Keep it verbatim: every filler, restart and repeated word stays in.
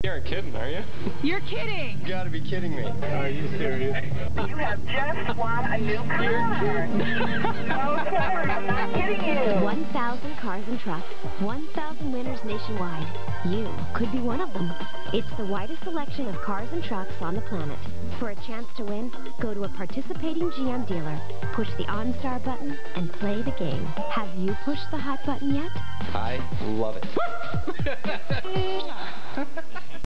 You aren't kidding, are you? You're kidding! You gotta be kidding me. Are you serious? You have just won a new car. You're kidding. No, sorry, I'm not kidding you. one thousand cars and trucks, one thousand winners nationwide. You could be one of them. It's the widest selection of cars and trucks on the planet. For a chance to win, go to a participating G M dealer, push the OnStar button, and play the game. Have you pushed the hot button yet? I love it.